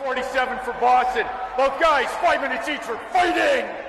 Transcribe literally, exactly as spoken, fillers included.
forty-seven for Boston. Both guys, five minutes each for fighting.